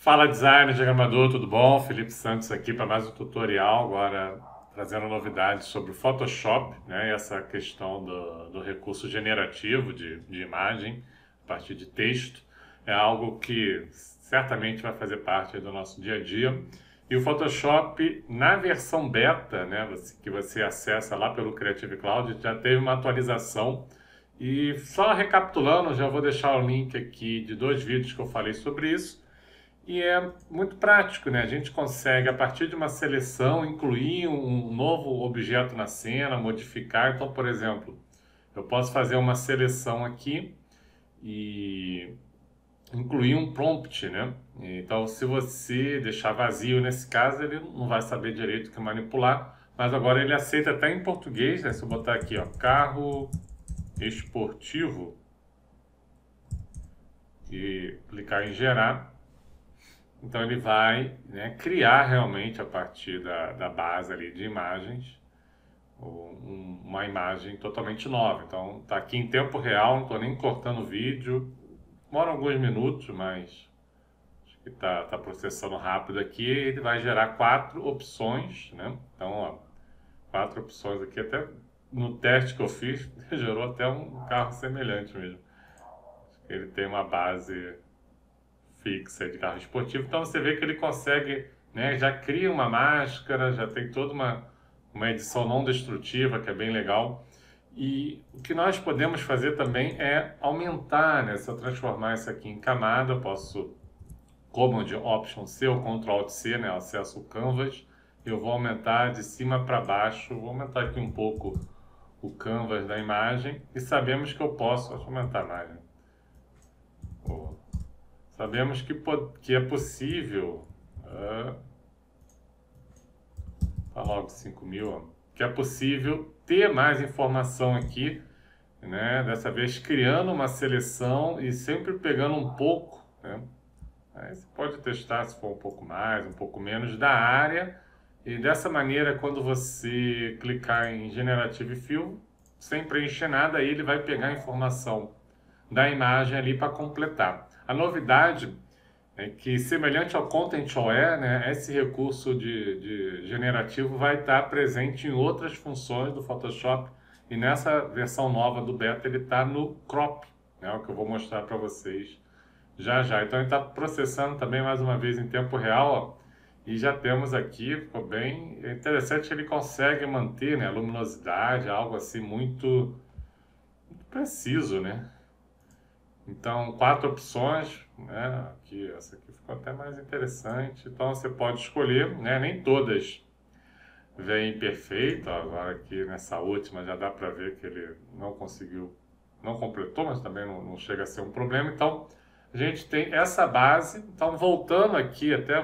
Fala designer, diagramador, tudo bom? Felipe Santos aqui para mais um tutorial, agora trazendo novidades sobre o Photoshop, né? E essa questão do recurso generativo de imagem a partir de texto é algo que certamente vai fazer parte do nosso dia a dia. E o Photoshop, na versão beta, né, que você acessa lá pelo Creative Cloud, já teve uma atualização. E só recapitulando, já vou deixar o link aqui de 2 vídeos que eu falei sobre isso. E é muito prático, né? A gente consegue, a partir de uma seleção, incluir um novo objeto na cena, modificar. Então, por exemplo, eu posso fazer uma seleção aqui e incluir um prompt, né? Então, se você deixar vazio nesse caso, ele não vai saber direito o que manipular. Mas agora ele aceita até em português, né? Se eu botar aqui, ó, carro esportivo e clicar em gerar, então ele vai, né, criar realmente a partir da base ali de imagens uma imagem totalmente nova. Então está aqui em tempo real, não estou nem cortando o vídeo, demora alguns minutos, mas acho que tá processando rápido aqui. Ele vai gerar 4 opções, né? Então, ó, 4 opções aqui, até no teste que eu fiz gerou até um carro semelhante mesmo. Ele tem uma base fixa de carro esportivo, então você vê que ele consegue, né, já cria uma máscara, já tem toda uma edição não destrutiva, que é bem legal. E o que nós podemos fazer também é aumentar, né, se eu transformar isso aqui em camada, eu posso Command Option C ou Ctrl Alt C, né, acesso o Canvas, eu vou aumentar de cima para baixo, vou aumentar aqui um pouco o canvas da imagem e sabemos que eu posso, deixa eu aumentar mais, né? Sabemos que é possível, tá logo 5.000, ó, que é possível ter mais informação aqui, né? Dessa vez criando uma seleção e sempre pegando um pouco, né? Aí você pode testar se for um pouco mais, um pouco menos da área. E dessa maneira, quando você clicar em Generative Fill, sem preencher nada, aí ele vai pegar a informação da imagem ali para completar. A novidade é que, semelhante ao Content Aware, né, esse recurso de generativo vai estar presente em outras funções do Photoshop, e nessa versão nova do beta ele está no Crop, né, o que eu vou mostrar para vocês já já. Então ele está processando também mais uma vez em tempo real, ó, e já temos aqui, ficou bem interessante, ele consegue manter, né, a luminosidade, algo assim muito preciso, né? Então, 4 opções, né? Aqui, essa aqui ficou até mais interessante. Então, você pode escolher, né? Nem todas vêm perfeito. Agora aqui nessa última já dá para ver que ele não conseguiu, não completou, mas também não chega a ser um problema. Então, a gente tem essa base. Então, voltando aqui, até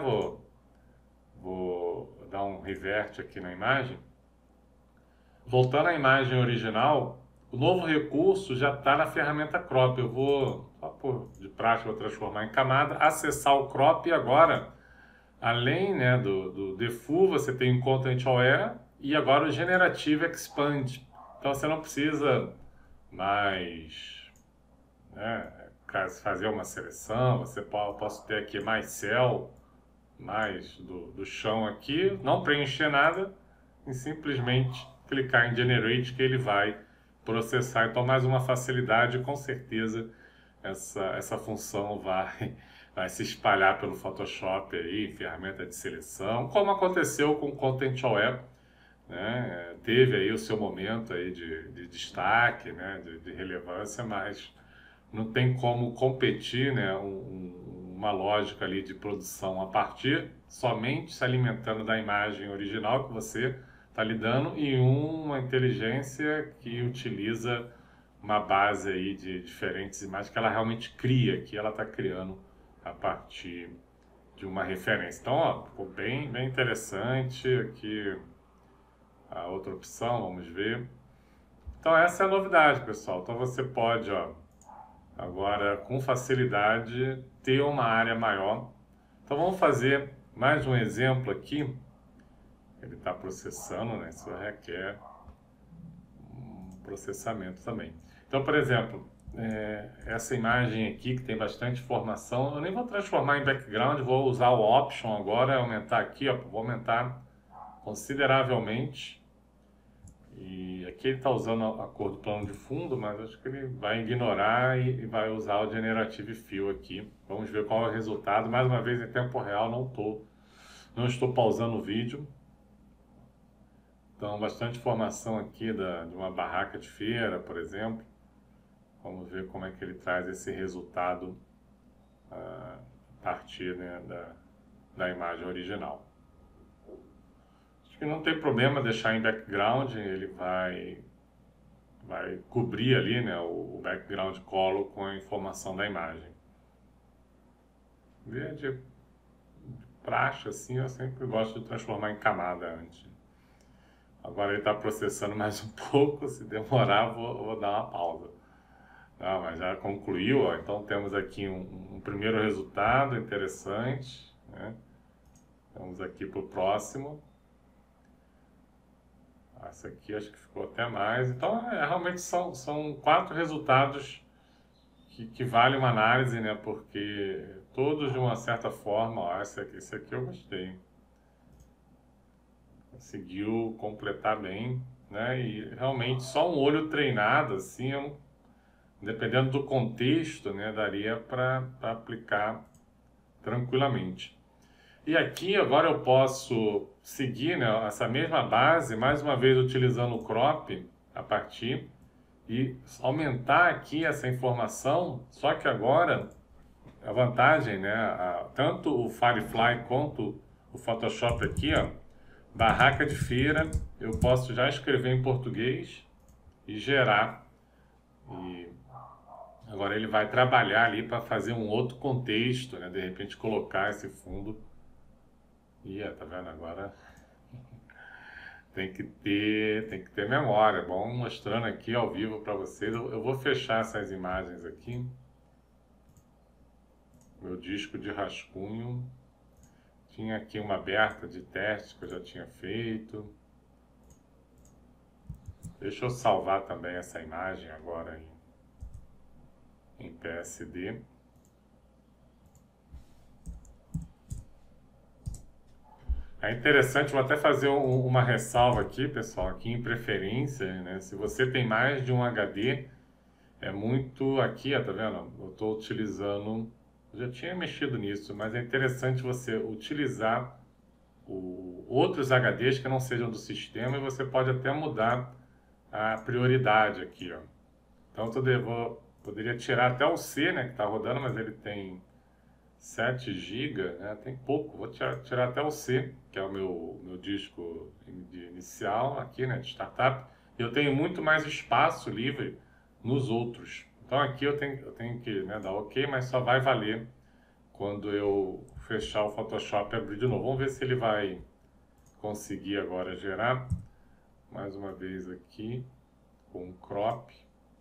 vou dar um revert aqui na imagem. Voltando à imagem original, o novo recurso já está na ferramenta Crop. Eu vou, só por de prática, vou transformar em camada, acessar o Crop e agora, além, né, do Defull, você tem o Content Aware e agora o Generative Expand. Então você não precisa mais, né, fazer uma seleção, posso ter aqui mais céu, mais do chão aqui, não preencher nada e simplesmente clicar em Generate que ele vai processar. Então, mais uma facilidade, com certeza essa função vai se espalhar pelo Photoshop aí, ferramenta de seleção, como aconteceu com o Content Aware, né? Teve aí o seu momento aí de destaque, né? de relevância, mas não tem como competir, né? Uma lógica ali de produção a partir somente se alimentando da imagem original que você está lidando e uma inteligência que utiliza uma base aí de diferentes imagens que ela realmente cria, que ela está criando a partir de uma referência. Então, ó, ficou bem interessante aqui a outra opção, vamos ver. Então essa é a novidade, pessoal. Então você pode, ó, agora com facilidade ter uma área maior. Então vamos fazer mais um exemplo aqui. Ele está processando, né? Isso requer um processamento também. Então, por exemplo, essa imagem aqui, que tem bastante informação, eu nem vou transformar em background, vou usar o Option agora, aumentar aqui, ó, vou aumentar consideravelmente. E aqui ele está usando a cor do plano de fundo, mas acho que ele vai ignorar e vai usar o Generative Fill aqui. Vamos ver qual é o resultado. Mais uma vez em tempo real, não estou pausando o vídeo. Então, bastante informação aqui de uma barraca de feira, por exemplo. Vamos ver como é que ele traz esse resultado a partir, né, da imagem original. Acho que não tem problema deixar em background, ele vai cobrir ali, né, o background color com a informação da imagem. De praxe, assim, eu sempre gosto de transformar em camada antes. Agora ele está processando mais um pouco, se demorar vou dar uma pausa. Ah, mas já concluiu, ó. Então temos aqui um primeiro resultado interessante, né? Vamos aqui para o próximo. Essa aqui acho que ficou até mais. Então realmente são 4 resultados que valem uma análise, né? Porque todos de uma certa forma, ó, esse aqui eu gostei. Conseguiu completar bem, né? E realmente só um olho treinado, assim, dependendo do contexto, né, daria para aplicar tranquilamente. E aqui agora eu posso seguir, né, essa mesma base, mais uma vez utilizando o crop a partir e aumentar aqui essa informação, só que agora a vantagem, né, tanto o Firefly quanto o Photoshop aqui, ó, barraca de feira, eu posso já escrever em português e gerar. E agora ele vai trabalhar ali para fazer um outro contexto, né? De repente colocar esse fundo. E tá vendo agora? Tem que ter memória. Bom, mostrando aqui ao vivo para vocês. Eu vou fechar essas imagens aqui. Meu disco de rascunho. Tinha aqui uma aberta de teste que eu já tinha feito. Deixa eu salvar também essa imagem agora em PSD. É interessante, vou até fazer uma ressalva aqui, pessoal, aqui em preferência, né? Se você tem mais de um HD, é muito aqui, ó, tá vendo? Eu estou utilizando, eu já tinha mexido nisso, mas é interessante você utilizar outros HDs que não sejam do sistema e você pode até mudar a prioridade aqui, ó. Então poderia tirar até o C, né, que está rodando, mas ele tem 7 GB, né? Tem pouco. Vou tirar até o C, que é o meu disco inicial aqui, né, de startup. Eu tenho muito mais espaço livre nos outros. Então aqui eu tenho que, né, dar OK, mas só vai valer quando eu fechar o Photoshop e abrir de novo. Vamos ver se ele vai conseguir agora gerar. Mais uma vez aqui, com o crop.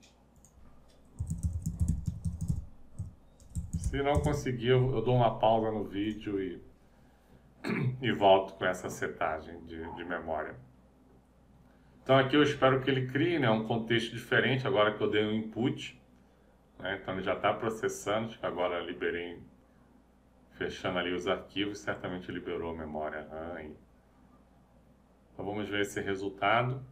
Se não conseguir, eu dou uma pausa no vídeo e volto com essa setagem de memória. Então aqui eu espero que ele crie, né, um contexto diferente agora que eu dei um input. Né, então ele já está processando, acho que agora liberei, fechando ali os arquivos, certamente liberou a memória RAM. Então vamos ver esse resultado.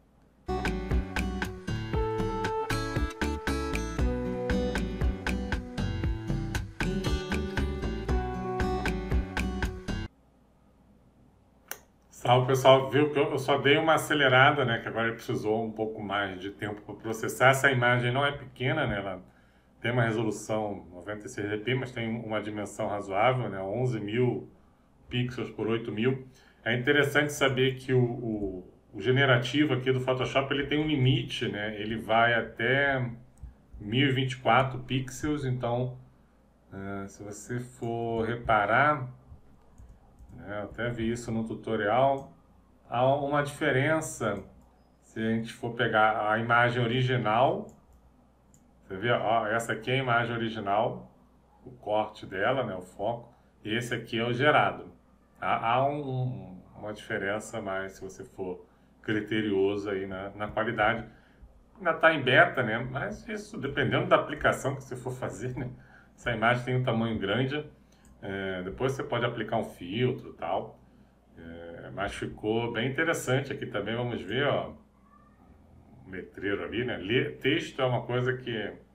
Salve, pessoal, viu que eu só dei uma acelerada, né, que agora ele precisou um pouco mais de tempo para processar. Essa imagem não é pequena, né, ela tem uma resolução 96 dpi, mas tem uma dimensão razoável, né, 11.000 pixels por 8.000. É interessante saber que o generativo aqui do Photoshop, ele tem um limite, né, ele vai até 1024 pixels, então se você for reparar, eu até vi isso no tutorial, há uma diferença se a gente for pegar a imagem original. Você vê, ó, essa aqui é a imagem original, o corte dela, né, o foco, e esse aqui é o gerado. Há uma diferença, mas se você for criterioso aí na qualidade. ainda está em beta, né? Mas isso, dependendo da aplicação que você for fazer, né? Se a imagem tem um tamanho grande, depois você pode aplicar um filtro e tal. Mas ficou bem interessante aqui também. Vamos ver, ó, um letreiro ali, né? Texto é uma coisa que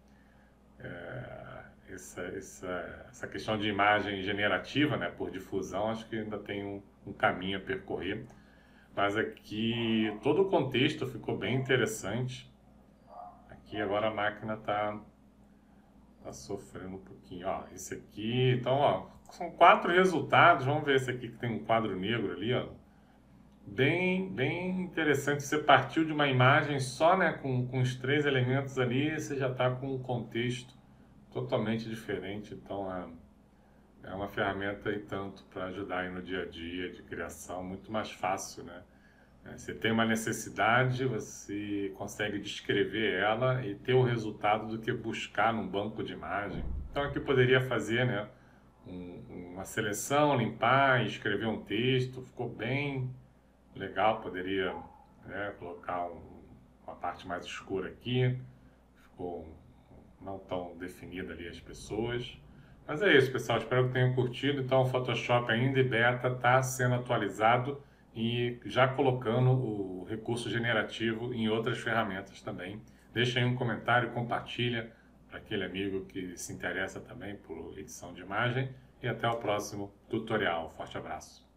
essa questão de imagem generativa, né, por difusão, acho que ainda tem um caminho a percorrer. Mas aqui todo o contexto ficou bem interessante. Aqui agora a máquina tá sofrendo um pouquinho. Ó, esse aqui, então, ó, são 4 resultados. Vamos ver esse aqui que tem um quadro negro ali, ó. Bem interessante. Você partiu de uma imagem só, né, com os 3 elementos ali, você já está com um contexto totalmente diferente. Então, é uma ferramenta e tanto para ajudar aí no dia a dia de criação, muito mais fácil, né? Você tem uma necessidade, você consegue descrever ela e ter o resultado do que buscar num banco de imagem. Então aqui poderia fazer, né, uma seleção, limpar e escrever um texto, ficou bem legal, poderia, né, colocar uma parte mais escura aqui, ficou não tão definida ali as pessoas. Mas é isso, pessoal. Espero que tenham curtido. Então, o Photoshop ainda em beta está sendo atualizado e já colocando o recurso generativo em outras ferramentas também. Deixa aí um comentário, compartilha para aquele amigo que se interessa também por edição de imagem. E até o próximo tutorial. Forte abraço.